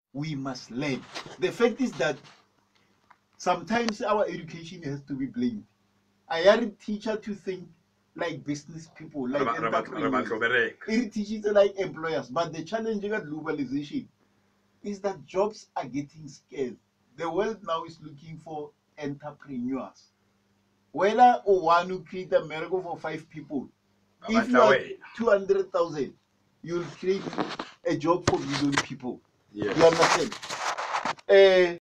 we must learn. The fact is that sometimes our education has to be blamed. I are a teacher to think like business people, like entrepreneurs. It teaches like employers. But the challenge with globalization is that jobs are getting scarce. The world now is looking for entrepreneurs. Whether or one who create a miracle for 5 people, if you are 200,000, you'll create a job for million people. Yes. You understand?